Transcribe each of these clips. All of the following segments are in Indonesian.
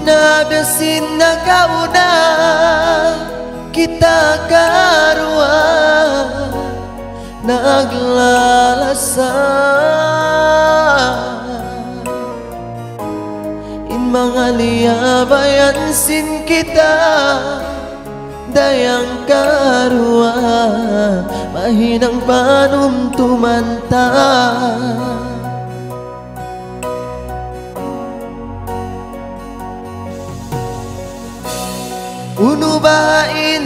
Nabesin na kauna kita karua naglalasad in mga liabayan sin kita dayang karua mahinang panumtumanta unubain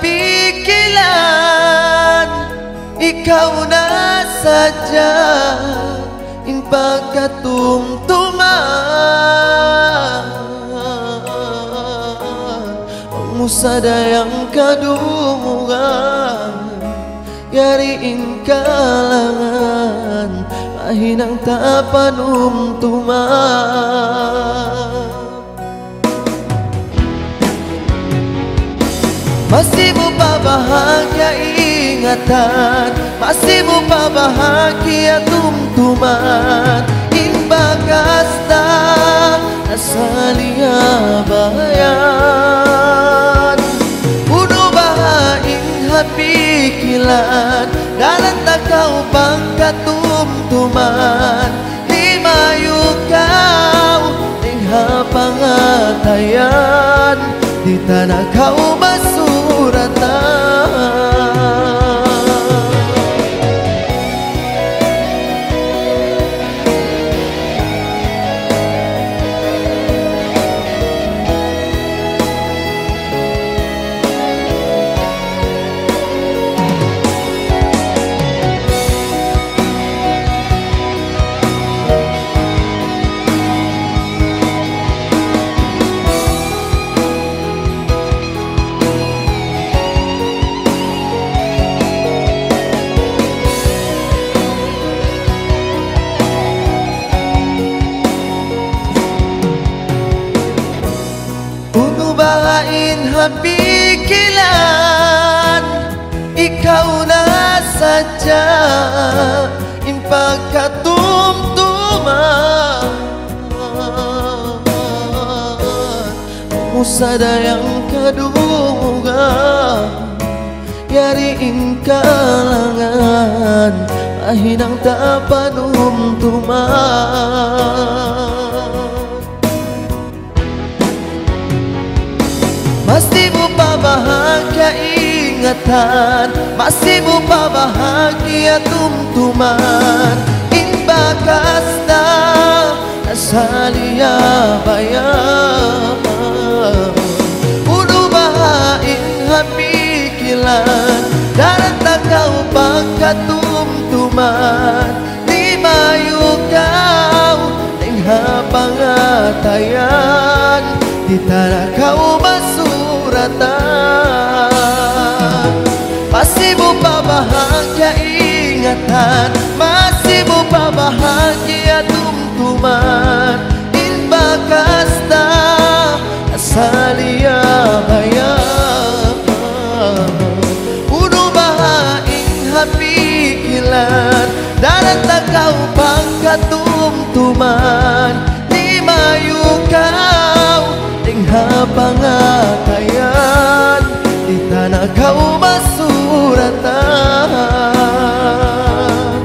habikilan ikaw na sadya in pagkatumtuman ang musadayang kadungan yariin kalangan mahinang tapanumtuman masih mo pa bahagia ingatan, masih mo pa bahagia tumtuman in bagasta nasa liabayan puno bahaing hapikilan dalan takaw pagkatumtuman di mayukaw ning hapangatayan di tanah kau masuratan unubain habikilan ikaw na sadya in pagkatumtuman musadayang kadungan yariin kalangan mahinang tapanumtuman masih mo pa bahagia ingatan, masih mo pa bahagia tumtuman in bagasta nasa liabayan puno bahaing hapikilan daran takaw pagkatumtuman di mayukaw ning hapangatayan di tanah kau masuratan masih mo pa bahagia ingatan masih mo pa bahagia tumtuman in bagasta nasa liabayan puno bahaing hapikilan dalan takaw pagkatumtuman di mayukaw ning hapangatayan di tanah kau masuratan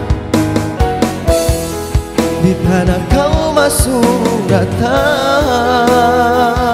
di tanah kau masuratan